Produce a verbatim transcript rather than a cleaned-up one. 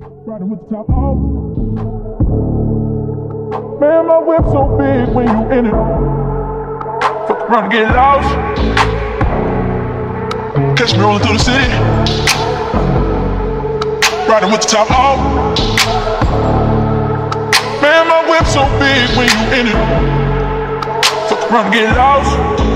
Riding with the top off. Man, my whip so big when you in it. Fuck around and get lost. Catch me rolling through the city. Riding with the top off. Man, my whip so big when you in it. Fuck around and get lost.